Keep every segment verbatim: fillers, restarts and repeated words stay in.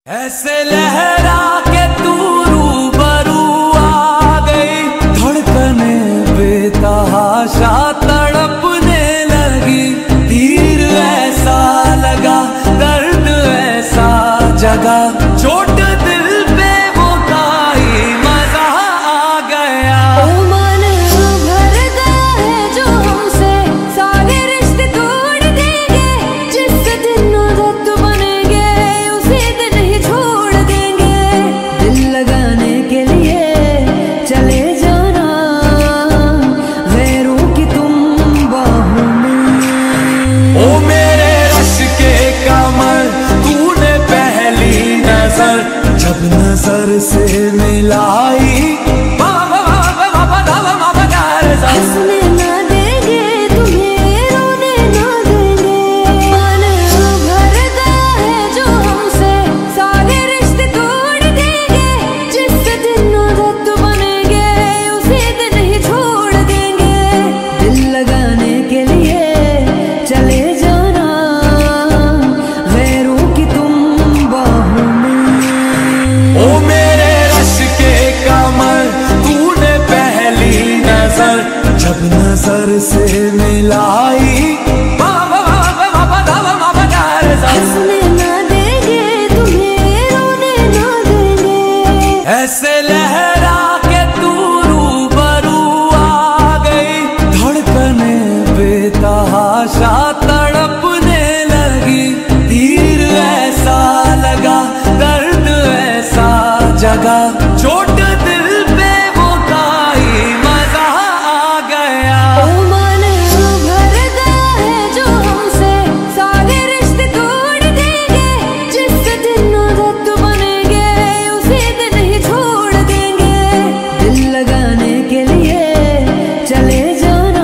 ऐसे लहरा के तू रूबरू आ गई, धड़कने बेतहाशा तड़पने लगी। तीर ऐसा लगा, दर्द ऐसा जगा, चोट दिल पे वो खाई, मजा आ गया। ओ मन भरता है जो हमसे सारे रिश्ते तोड़ देंगे। जिस दिन उदत बनेंगे उसी दिन ही छोड़ देंगे। दिल लगाने के लिए चले जाना, गैरों की तुम बाहों में। ओ मेरे रश के कमर, तूने पहली नजर जब नजर से मिलाई, हंसने ना देंगे तुम्हें, रोने ना देंगे। मन भरता है जो हमसे सारे रिश्ते तोड़ देंगे। जिस दिन उदत बनेंगे उसी दिन ही छोड़ देंगे। दिल लगाने के लिए चले जाना, गैरों की तुम बाहों में। ओ मेरे रश के कमर, तूने पहली नजर जब नजर से मिलाई, हंसने ना देंगे तुम्हें, रोने ना देंगे। ऐसे लहरा के तू रूबरू आ गई, धड़कने बेतहाशा तड़पने लगी। तीर ऐसा लगा, दर्द ऐसा जगा, चोट दिल पे वो खाई, मजा आ गया। ओ मन भरता है जो हमसे सारे रिश्ते तोड़ देंगे। जिस दिन उदत बनेंगे उसी दिन ही छोड़ देंगे। दिल लगाने के लिए चले जाना,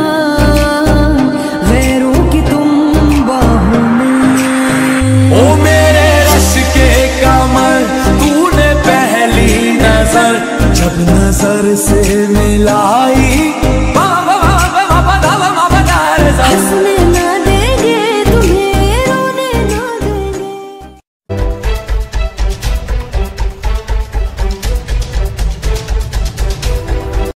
गैरों की तुम बाहों में। ओ मेरे रश के कमर, तूने पहली नजर जब नजर से मिलाई,